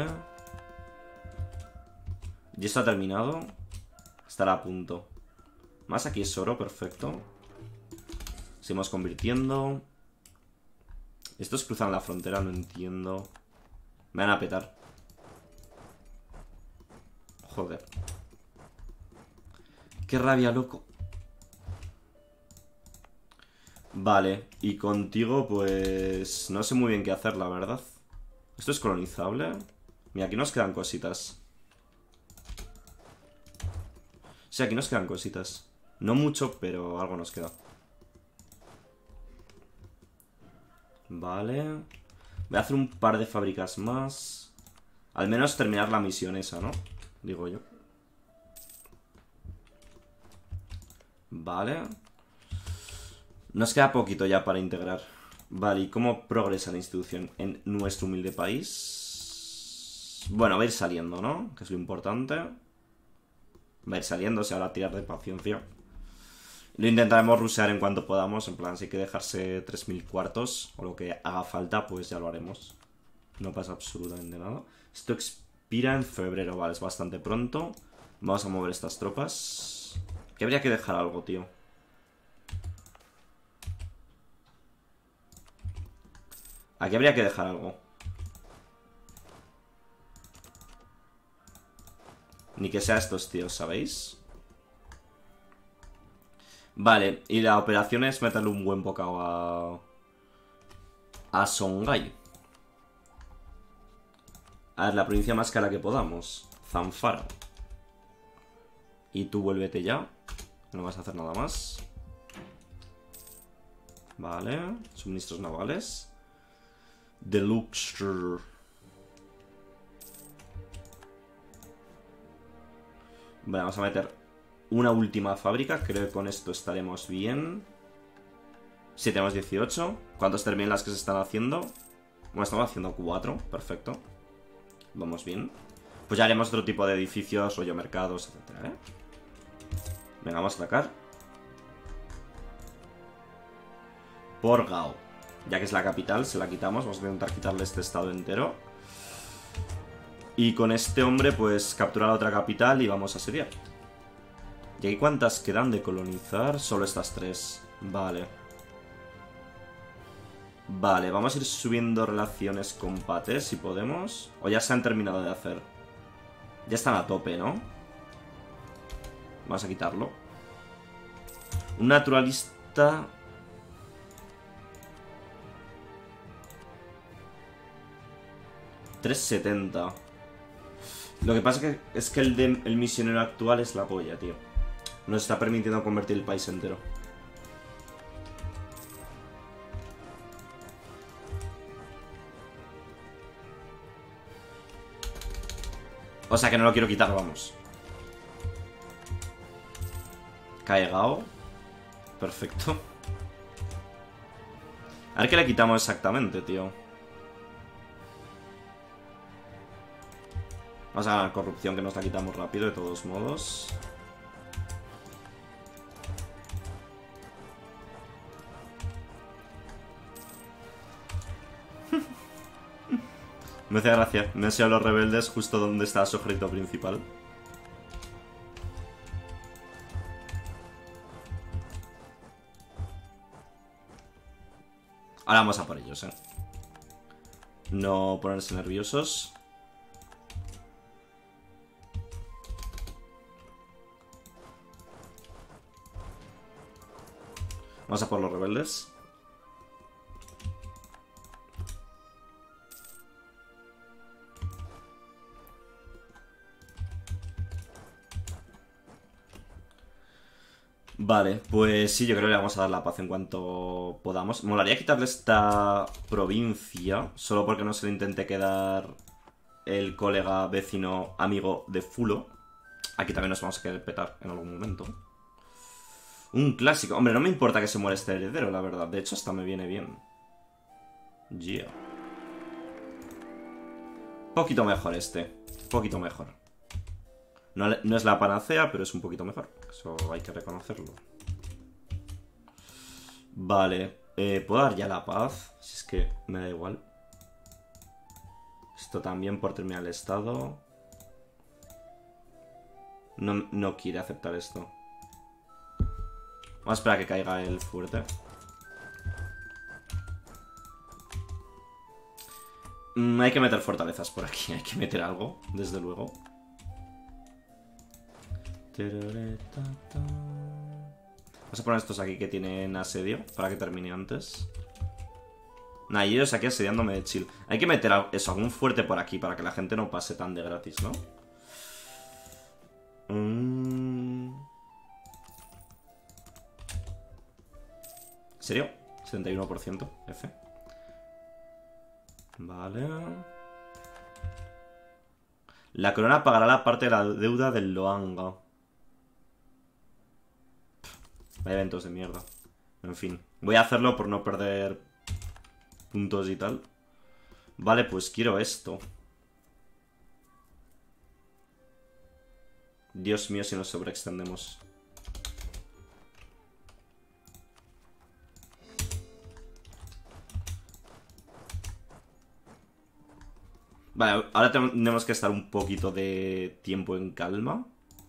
Ya está terminado. Estará a punto. Más aquí es oro, perfecto. Seguimos convirtiendo. Estos cruzan la frontera, no entiendo. Me van a petar. Joder. Qué rabia, loco. Vale, y contigo pues... no sé muy bien qué hacer, la verdad. ¿Esto es colonizable? Mira, aquí nos quedan cositas. Sí, aquí nos quedan cositas. No mucho, pero algo nos queda. Vale. Voy a hacer un par de fábricas más. Al menos terminar la misión esa, ¿no? Digo yo. Vale. Nos queda poquito ya para integrar. Vale, ¿y cómo progresa la institución en nuestro humilde país? Bueno, va a ir saliendo, ¿no? Que es lo importante. Va a ir saliendo, se habrá tirar de paciencia. Lo intentaremos rusear en cuanto podamos. En plan, si hay que dejarse tres mil cuartos o lo que haga falta, pues ya lo haremos. No pasa absolutamente nada. Esto expira en febrero, vale, es bastante pronto. Vamos a mover estas tropas. Que habría que dejar algo, tío. Aquí habría que dejar algo. Ni que sea estos tíos, ¿sabéis? Vale, y la operación es meterle un buen bocado a... a Songhai. A ver, la provincia más cara que podamos. Zamfara. Y tú vuélvete ya. No vas a hacer nada más. Vale, suministros navales. Deluxe. Vale, vamos a meter una última fábrica. Creo que con esto estaremos bien. Sí, tenemos dieciocho. ¿Cuántos terminan las que se están haciendo? Bueno, estamos haciendo cuatro. Perfecto. Vamos bien. Pues ya haremos otro tipo de edificios, rollo mercados, etcétera, ¿eh? Venga, vamos a atacar. Por Gao. Ya que es la capital, se la quitamos. Vamos a intentar quitarle este estado entero. Y con este hombre, pues, capturar la otra capital y vamos a asediar. ¿Y aquí cuántas quedan de colonizar? Solo estas tres. Vale. Vale, vamos a ir subiendo relaciones con Pate, si podemos. O ya se han terminado de hacer. Ya están a tope, ¿no? Vamos a quitarlo. Un naturalista... trescientos setenta. Lo que pasa que es que el, de, el misionero actual es la polla, tío. Nos está permitiendo convertir el país entero. O sea que no lo quiero quitar, vamos. Cae Gao. Perfecto. A ver qué le quitamos exactamente, tío. Vamos a ganar corrupción, que nos la quitamos rápido, de todos modos. Me hace gracia. Me han sido los rebeldes justo donde está su ejército principal. Ahora vamos a por ellos, eh. No ponerse nerviosos. Vamos a por los rebeldes. Vale, pues sí, yo creo que le vamos a dar la paz en cuanto podamos. Molaría quitarle esta provincia, solo porque no se le intente quedar el colega, vecino, amigo de Fulo. Aquí también nos vamos a querer petar en algún momento. Un clásico. Hombre, no me importa que se muera este heredero, la verdad. De hecho, hasta me viene bien. Yeah. Poquito mejor este. Poquito mejor. No, no es la panacea, pero es un poquito mejor. Eso hay que reconocerlo. Vale. Eh, ¿Puedo dar ya la paz? Si es que me da igual. Esto también por terminar el estado. No, no quiere aceptar esto. Vamos a esperar a que caiga el fuerte. Mm, hay que meter fortalezas por aquí. Hay que meter algo, desde luego. Vamos a poner estos aquí que tienen asedio para que termine antes. Nah, y ellos aquí asediándome de chill. Hay que meter eso, algún fuerte por aquí para que la gente no pase tan de gratis, ¿no? Mm. ¿En serio? setenta y uno por ciento, F. Vale. La corona pagará la parte de la deuda del Loanga. Vaya eventos de mierda. En fin. Voy a hacerlo por no perder puntos y tal. Vale, pues quiero esto. Dios mío, si nos sobreextendemos. Vale, ahora tenemos que estar un poquito de tiempo en calma.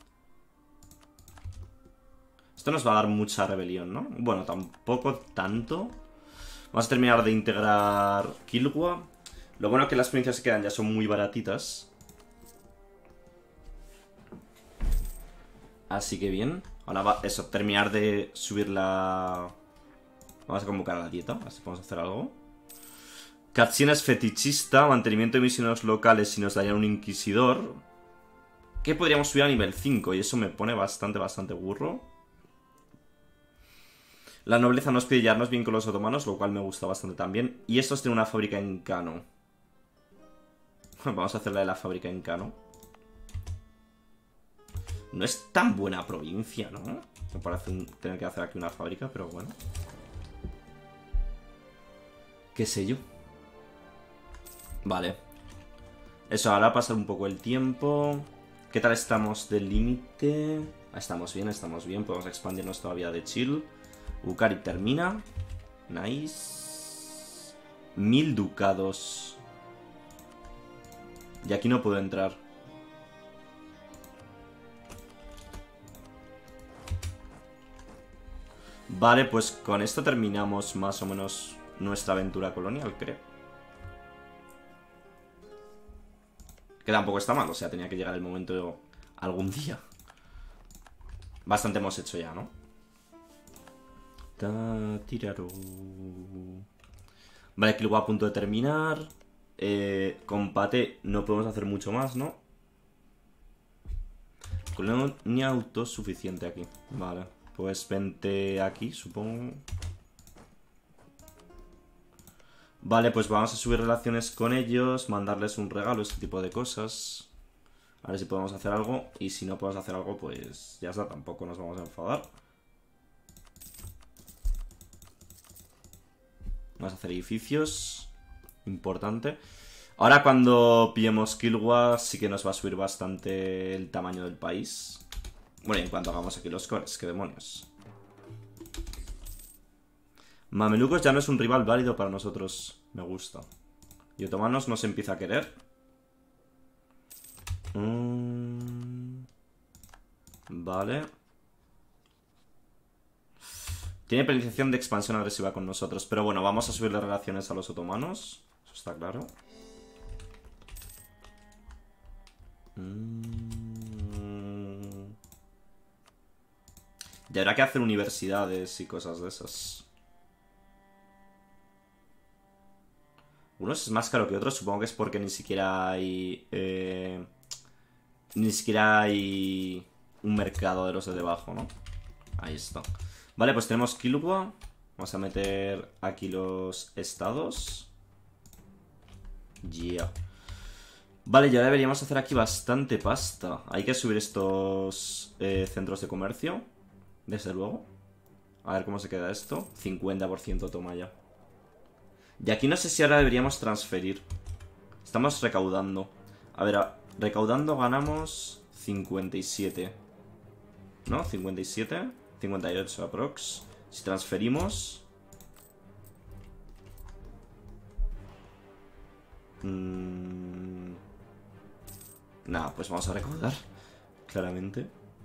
Esto nos va a dar mucha rebelión, ¿no? Bueno, tampoco tanto. Vamos a terminar de integrar Kilgua. Lo bueno es que las provincias que quedan ya son muy baratitas. Así que bien. Ahora va, eso, terminar de subir la... Vamos a convocar a la dieta, así podemos hacer algo. Katsina es fetichista, mantenimiento de misioneros locales y nos darían un inquisidor. Que podríamos subir a nivel cinco y eso me pone bastante, bastante burro. La nobleza nos pide llevarnos bien con los otomanos, lo cual me gusta bastante también. Y estos tienen una fábrica en Kano. Vamos a hacer la de la fábrica en Kano. No es tan buena provincia, ¿no? Me parece tener que hacer aquí una fábrica, pero bueno. qué sé yo. Vale. Eso, ahora pasar un poco el tiempo. ¿Qué tal estamos del límite? Estamos bien, estamos bien. Podemos expandirnos todavía de chill. Ukari termina. Nice. Mil ducados. Y aquí no puedo entrar. Vale, pues con esto terminamos más o menos nuestra aventura colonial, creo. Que tampoco está mal, o sea, tenía que llegar el momento algún día. Bastante hemos hecho ya, ¿no? Ta, tiraro. Vale, que luego a punto de terminar. Eh, combate no podemos hacer mucho más, ¿no? Colonia autosuficiente aquí. Vale, pues vente aquí, supongo. Vale, pues vamos a subir relaciones con ellos, mandarles un regalo, este tipo de cosas. A ver si podemos hacer algo. Y si no podemos hacer algo, pues ya está, tampoco nos vamos a enfadar. Vamos a hacer edificios. Importante. Ahora cuando pillemos Kilwa sí que nos va a subir bastante el tamaño del país. Bueno, y en cuanto hagamos aquí los cores, qué demonios. Mamelucos ya no es un rival válido para nosotros. Me gusta. Y otomanos nos empieza a querer. Mm. Vale. Tiene penalización de expansión agresiva con nosotros. Pero bueno, vamos a subirle relaciones a los otomanos. Eso está claro. Mm. Y habrá que hacer universidades y cosas de esas. Unos es más caro que otros, supongo que es porque ni siquiera hay... Eh, ni siquiera hay un mercado de los de debajo, ¿no? Ahí está. Vale, pues tenemos Kilwa. Vamos a meter aquí los estados. Yeah. Vale, ya deberíamos hacer aquí bastante pasta. Hay que subir estos eh, centros de comercio. Desde luego. A ver cómo se queda esto. cincuenta por ciento toma ya. Y aquí no sé si ahora deberíamos transferir. Estamos recaudando. A ver, a, recaudando ganamos cincuenta y siete. ¿No? cincuenta y siete. cincuenta y ocho aprox. Si transferimos... Mmm... Nada, pues vamos a recaudar. Claramente.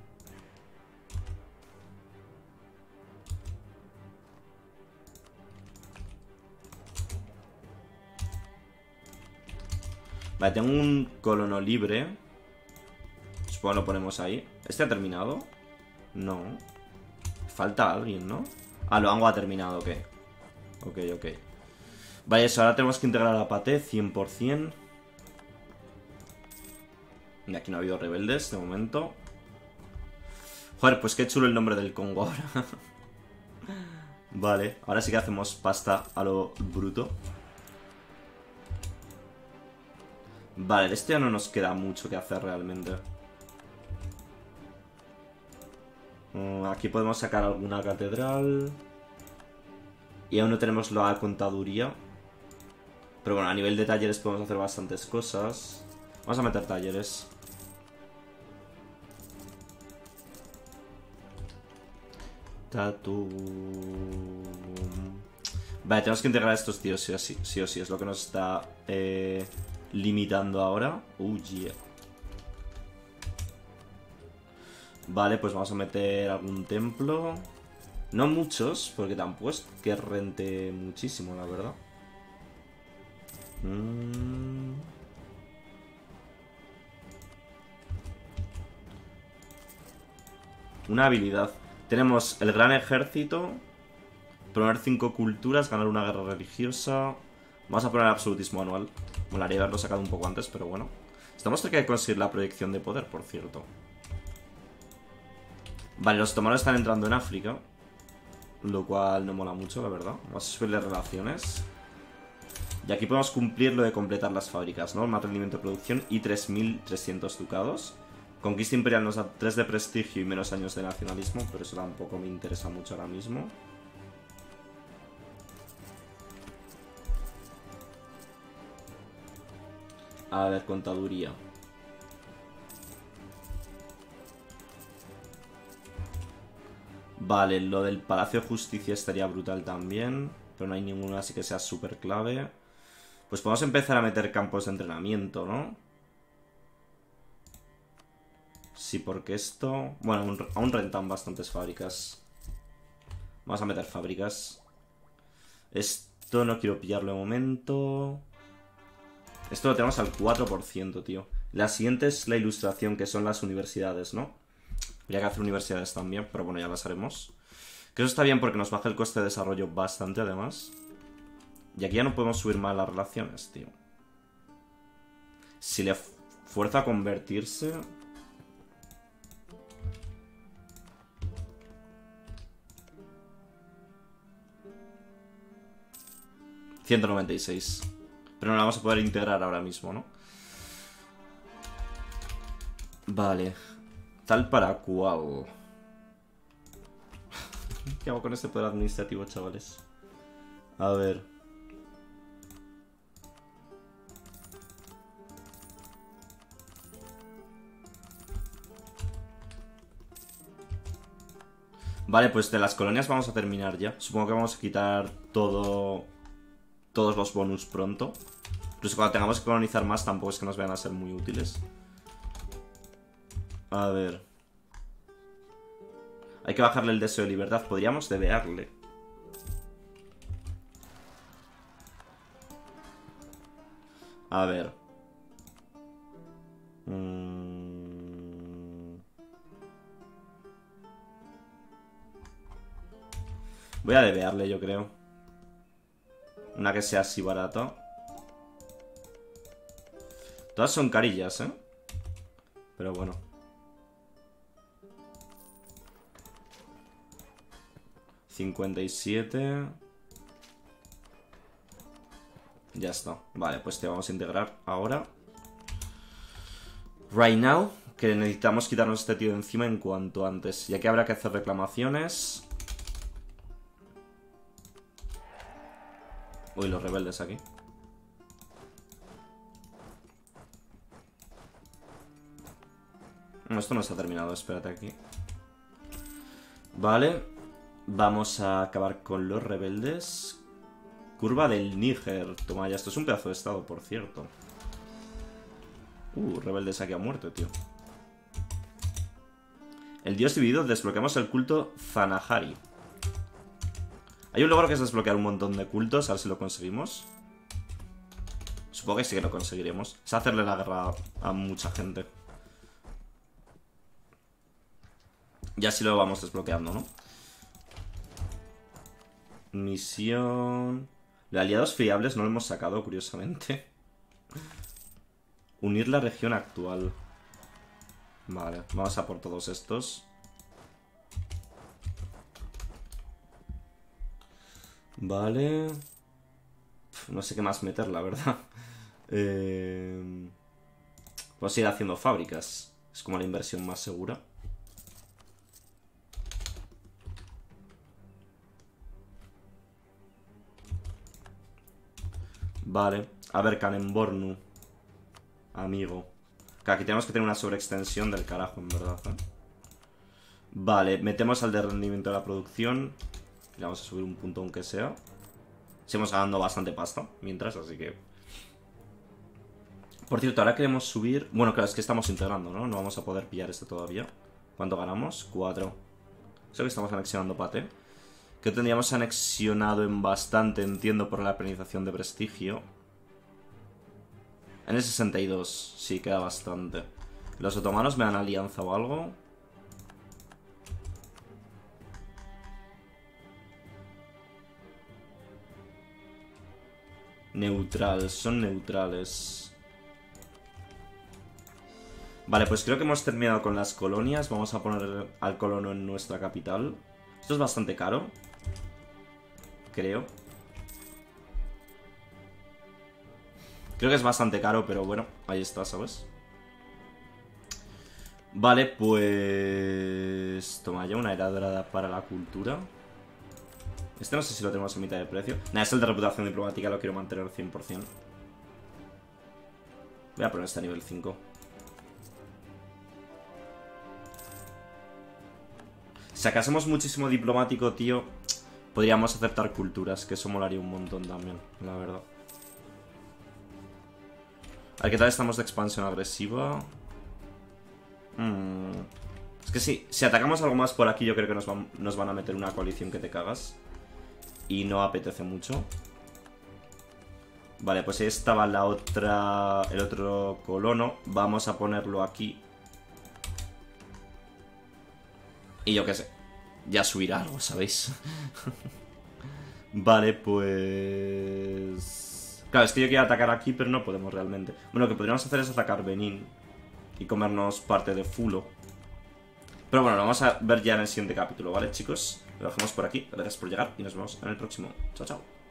Vale, tengo un colono libre. Supongo que lo ponemos ahí. ¿Este ha terminado? No. Falta alguien, ¿no? Ah, lo Luango ha terminado, ok. Ok, ok. Vale, eso, ahora tenemos que integrar a Pate cien por cien. Y aquí no ha habido rebeldes de momento. Joder, pues qué chulo el nombre del Congo ahora. Vale, ahora sí que hacemos pasta a lo bruto. Vale, de este ya no nos queda mucho que hacer realmente. uh, Aquí podemos sacar alguna catedral. Y aún no tenemos la contaduría. Pero bueno, a nivel de talleres podemos hacer bastantes cosas. Vamos a meter talleres. Tatu. Vale, tenemos que integrar a estos tíos sí o sí, sí o sí. Es lo que nos está eh, limitando ahora. Oh, yeah. Vale, pues vamos a meter algún templo. No muchos, porque tampoco es que rente muchísimo, la verdad. Mm. Una habilidad. Tenemos el gran ejército. Poner cinco culturas, ganar una guerra religiosa. Vamos a poner absolutismo anual. Molaría haberlo sacado un poco antes, pero bueno. Estamos cerca de conseguir la proyección de poder, por cierto. Vale, los otomanos están entrando en África. Lo cual no mola mucho, la verdad. Vamos a subirle relaciones. Y aquí podemos cumplir lo de completar las fábricas, ¿no? Más rendimiento de producción y tres mil trescientos ducados. Conquista imperial nos da tres de prestigio y menos años de nacionalismo, pero eso tampoco me interesa mucho ahora mismo. A ver, contaduría. Vale, lo del Palacio de Justicia estaría brutal también. Pero no hay ninguna así que sea súper clave. Pues podemos empezar a meter campos de entrenamiento, ¿no? Sí, porque esto... Bueno, aún, aún rentan bastantes fábricas. Vamos a meter fábricas. Esto no quiero pillarlo de momento. Esto lo tenemos al cuatro por ciento, tío. La siguiente es la ilustración, que son las universidades, ¿no? Habría que hacer universidades también, pero bueno, ya las haremos. Que eso está bien porque nos baja el coste de desarrollo bastante, además. Y aquí ya no podemos subir más las relaciones, tío. Si le fuerza a convertirse... ciento noventa y seis. Pero no la vamos a poder integrar ahora mismo, ¿no? Vale. Tal para cual. ¿Qué hago con este poder administrativo, chavales? A ver. Vale, pues de las colonias vamos a terminar ya. Supongo que vamos a quitar todo... Todos los bonus pronto. Incluso cuando tengamos que colonizar más tampoco es que nos vayan a ser muy útiles. A ver. Hay que bajarle el deseo de libertad. Podríamos debearle. A ver. Mm. Voy a debearle, yo creo. Una que sea así barata. Todas son carillas, ¿eh? Pero bueno. cincuenta y siete. Ya está. Vale, pues te vamos a integrar ahora. Right now. Que necesitamos quitarnos este tío de encima en cuanto antes. Y aquí habrá que hacer reclamaciones. Uy, los rebeldes aquí. No, esto no está terminado, espérate aquí. Vale. Vamos a acabar con los rebeldes. Curva del Níger. Toma ya, esto es un pedazo de estado, por cierto. Uh, rebeldes aquí a muerte, tío. El dios dividido, desbloqueamos el culto Zanahari. Hay un logro que es desbloquear un montón de cultos, a ver si lo conseguimos. Supongo que sí que lo conseguiremos. Es hacerle la guerra a mucha gente. Y así lo vamos desbloqueando, ¿no? Misión... De aliados fiables no lo hemos sacado, curiosamente. Unir la región actual. Vale, vamos a por todos estos. Vale. No sé qué más meter, la verdad. Eh... Vamos a ir haciendo fábricas. Es como la inversión más segura. Vale. A ver, Kanembornu. Amigo. Que aquí tenemos que tener una sobreextensión del carajo, en verdad, ¿eh? Vale, metemos al de rendimiento de la producción. Le vamos a subir un punto aunque sea. Seguimos ganando bastante pasta mientras, así que... Por cierto, ahora queremos subir... Bueno, claro, es que estamos integrando, ¿no? No vamos a poder pillar este todavía. ¿Cuánto ganamos? Cuatro. Eso que estamos anexionando Pate. Que tendríamos anexionado en bastante, entiendo, por la penalización de prestigio. En el sesenta y dos, sí, queda bastante. ¿Los otomanos me dan alianza o algo? Neutral, son neutrales. Vale, pues creo que hemos terminado con las colonias. Vamos a poner al colono en nuestra capital. Esto es bastante caro. Creo. Creo que es bastante caro, pero bueno, ahí está, ¿sabes? Vale, pues... Toma ya una era dorada para la cultura. Este no sé si lo tenemos a mitad de precio. Nah, es el de reputación diplomática, lo quiero mantener al cien por cien. Voy a poner este a nivel cinco. Si sacásemos muchísimo diplomático, tío, podríamos aceptar culturas, que eso molaría un montón también, la verdad. A ver, ¿qué tal estamos de expansión agresiva? Hmm. Es que sí, si atacamos algo más por aquí, yo creo que nos van, nos van a meter una coalición que te cagas. Y no apetece mucho. Vale, pues ahí estaba la otra... el otro colono. Vamos a ponerlo aquí. Y yo qué sé. Ya subirá algo, ¿sabéis? Vale, pues... Claro, es que yo quiero atacar aquí, pero no podemos realmente. Bueno, lo que podríamos hacer es atacar Benín. Y comernos parte de Fulo. Pero bueno, lo vamos a ver ya en el siguiente capítulo, ¿vale, chicos? Lo dejamos por aquí. Gracias por llegar y nos vemos en el próximo. Chao, chao.